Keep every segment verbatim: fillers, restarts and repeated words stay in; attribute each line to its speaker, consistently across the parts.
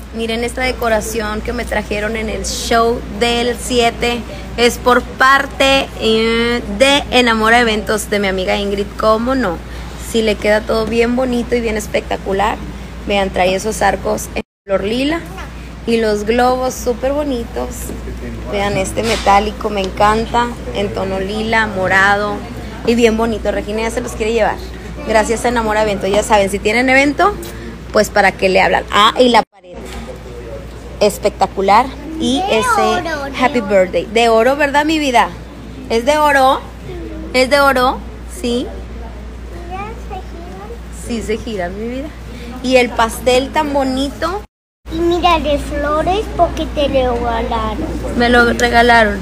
Speaker 1: Miren esta decoración que me trajeron en el show del siete. Es por parte eh, de Enamora Eventos de mi amiga Ingrid. ¿Cómo no? Si le queda todo bien bonito y bien espectacular. Vean, trae esos arcos en flor lila y los globos súper bonitos. Vean este metálico, me encanta, en tono lila, morado y bien bonito. Regina ya se los quiere llevar. Gracias a Enamora Eventos. Ya saben, si tienen evento, pues para qué le hablan. Ah, y la pared espectacular. Y
Speaker 2: de
Speaker 1: ese
Speaker 2: oro,
Speaker 1: Happy
Speaker 2: de
Speaker 1: Birthday. De oro, ¿verdad, mi vida? ¿Es de oro? ¿Es de oro? Sí. Sí, se giran, mi vida. Y el pastel tan bonito.
Speaker 2: Y mira, de flores porque te lo regalaron.
Speaker 1: Me lo regalaron.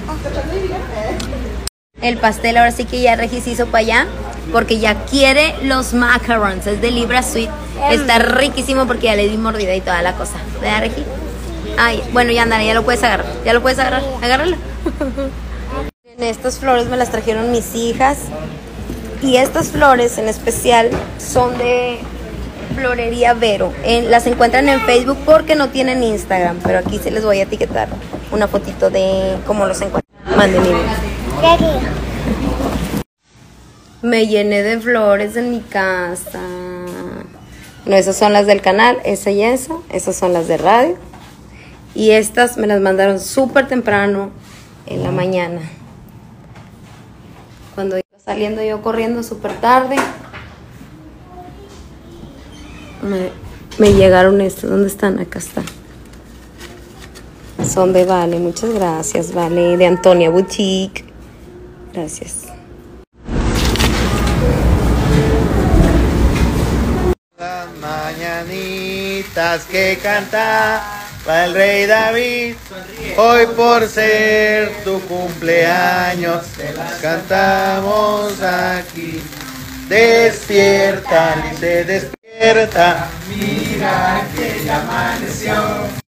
Speaker 1: El pastel ahora sí que ya Regis hizo para allá. Porque ya quiere los macarons. Es de Libra Sweet. Está riquísimo porque ya le di mordida y toda la cosa. ¿Verdad, Regis? Ay, bueno, ya andaré, ya lo puedes agarrar. Ya lo puedes agarrar. Agárralo. En estas flores me las trajeron mis hijas. Y estas flores en especial son de Florería Vero. En, las encuentran en Facebook porque no tienen Instagram. Pero aquí se les voy a etiquetar una fotito de cómo los encuentran. Mándenme. Me llené de flores en mi casa. No, esas son las del canal. Esa y esa. Esas son las de radio. Y estas me las mandaron súper temprano en la mañana. Cuando iba saliendo yo corriendo súper tarde. Me, me llegaron estos. ¿Dónde están? Acá están. Son de Vale. Muchas gracias, Vale. De Antonia Boutique. Gracias.
Speaker 3: Las mañanitas que canta para el rey David, hoy por ser tu cumpleaños, te las cantamos aquí. Despierta, Lice, despierta, mira que ya amaneció.